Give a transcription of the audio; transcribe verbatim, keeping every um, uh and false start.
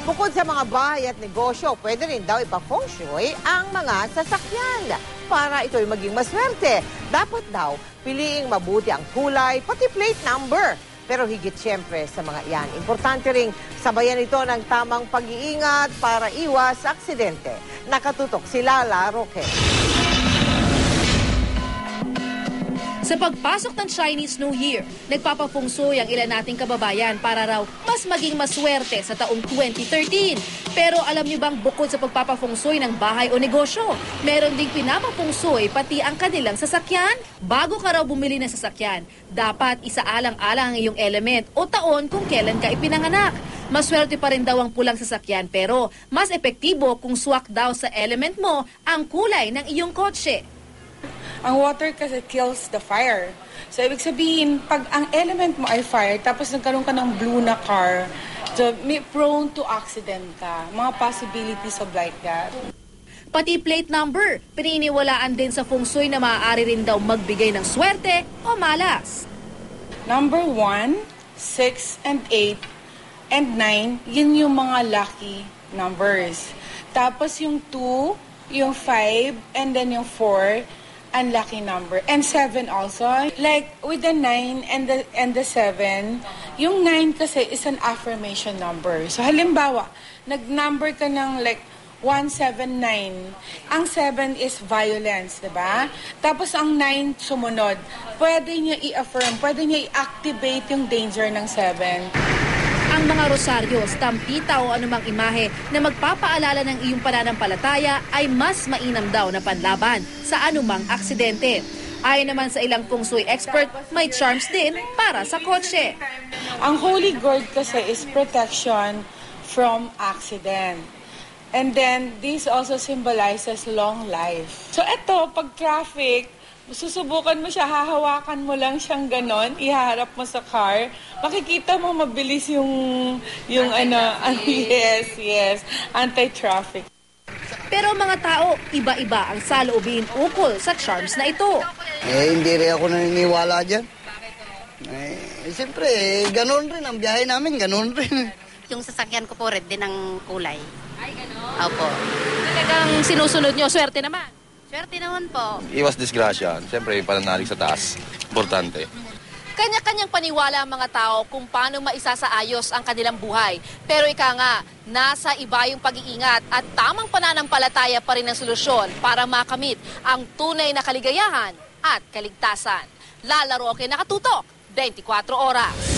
Bukod sa mga bahay at negosyo, pwede rin daw ipa-feng shui ang mga sasakyan para ito'y maging maswerte. Dapat daw piliing mabuti ang kulay, pati plate number. Pero higit siyempre sa mga iyan, importante ring sabayan ito ng tamang pag-iingat para iwas aksidente. Nakatutok si Lala Roque. Sa pagpasok ng Chinese New Year, nagpapapungsoy ang ilan nating kababayan para raw mas maging maswerte sa taong twenty thirteen. Pero alam niyo bang bukod sa pagpapapungsoy ng bahay o negosyo, meron ding pinapapungsoy pati ang kanilang sasakyan? Bago ka raw bumili ng sasakyan, dapat isaalang-alang ang iyong element o taon kung kailan ka ipinanganak. Maswerte pa rin daw ang pulang sasakyan pero mas epektibo kung swak daw sa element mo ang kulay ng iyong kotse. Ang water kasi kills the fire. So, ibig sabihin, pag ang element mo ay fire, tapos nagkaroon ka ng blue na car, so, may prone to accident ka. Mga possibilities of like that. Pati plate number, pininiwalaan din sa feng shui na maaari rin daw magbigay ng swerte o malas. Number one, six, and eight, and nine, yun yung mga lucky numbers. Tapos yung two, yung five, and then yung four, unlucky number. And seven also. Like with the nine and the and the seven, yung nine kasi is an affirmation number. So halimbawa, nag-number ka ng like one seven nine. Ang seven is violence, di ba? Tapos ang nine sumunod. Pwede niya i-affirm, pwede niya i-activate yung danger ng seven. Ang mga rosaryo, stampita o anumang imahe na magpapaalala ng iyong pananampalataya ay mas mainam daw na panlaban sa anumang aksidente. Ayon naman sa ilang feng shui expert, may charms din para sa kotse. Ang Holy Gourd kasi is protection from accident. And then, this also symbolizes long life. So ito, pag traffic, susubukan mo siya, hahawakan mo lang siyang ganon, ihaharap mo sa car, makikita mo mabilis yung, yung ano, yes, yes, anti-traffic. Pero mga tao, iba-iba ang saloobin ukol sa charms na ito. Eh, hindi rin ako naniniwala dyan. Eh, siyempre, eh, ganon rin ang biyahe namin, ganon rin. Yung sasakyan ko po red din ang kulay. Ay, gano'n? Opo. Talagang sinusunod nyo, swerte naman. Swerte naman po. Iwas disgrasya. Siyempre, pananalig sa taas. Importante. Kanya-kanyang paniwala ang mga tao kung paano maisasaayos ang kanilang buhay. Pero ika nga, nasa iba yung pag-iingat at tamang pananampalataya pa rin ang solusyon para makamit ang tunay na kaligayahan at kaligtasan. Lala Roque, nakatutok, twenty-four oras.